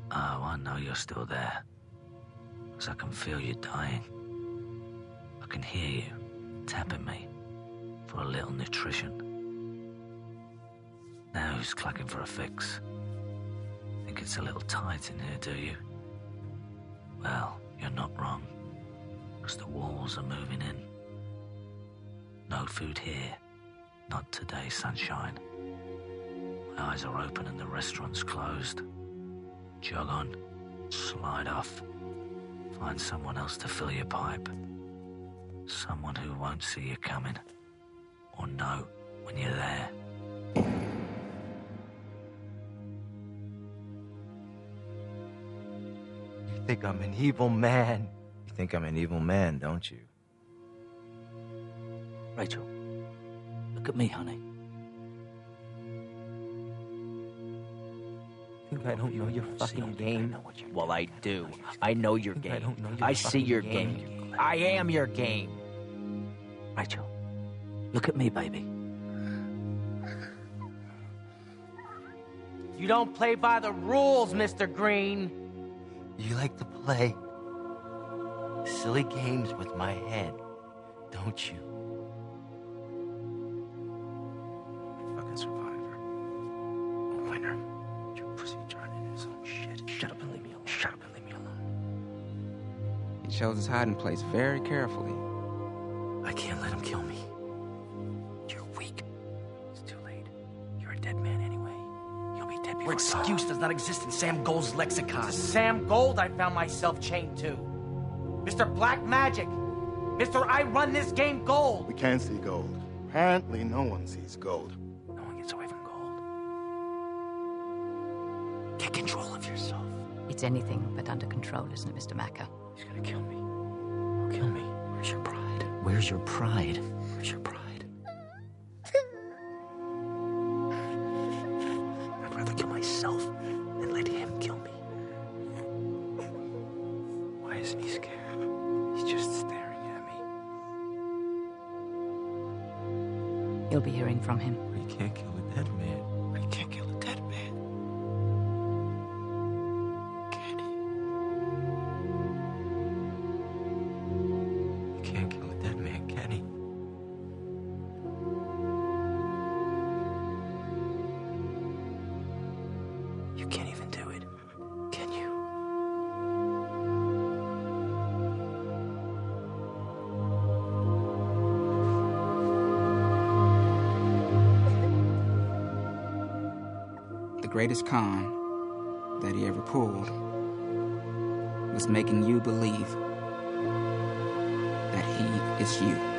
Oh, I know you're still there. 'Cause I can feel you dying. I can hear you tapping me for a little nutrition. Now who's clacking for a fix? Think it's a little tight in here, do you? Well, you're not wrong. 'Cause the walls are moving in. No food here. Not today, sunshine. My eyes are open and the restaurant's closed. Jog on. Slide off. Find someone else to fill your pipe. Someone who won't see you coming. Or know when you're there. You think I'm an evil man? You think I'm an evil man, don't you? Rachel, look at me, honey. Think I don't know your fucking game? Well, I do. I know your Think I game. don't know your I see fucking your game. game. I am your game. Rachel, look at me, baby. You don't play by the rules, Mr. Green. You like to play silly games with my head, don't you? Fucking survivor. A winner. Your pussy trying into his own shit. Shut up and leave me alone. Shut up and leave me alone. He chose his hiding place very carefully. I can't let him kill me. You're weak. It's too late. You're a dead man anyway. You'll be dead before Your excuse does not exist in Sam Gold's lexicon. Sam Gold I found myself chained to. Mr. Black Magic. Mr. I run this game Gold. We can't see gold. Apparently, no one sees gold. No one gets away from gold. Get control of yourself. It's anything but under control, isn't it, Mr. Macker? He's gonna kill me. He'll kill me. Where's your pride? Where's your pride? Where's your pride? I'd rather kill myself than let him kill me. Why isn't he scared? He's just staring at me. You'll be hearing from him. You can't kill a dead man. I can't kill a dead man. Can he? You can't kill a dead man, can he? You can't even do it. Can you? The greatest con that he ever pulled was making you believe that he is you.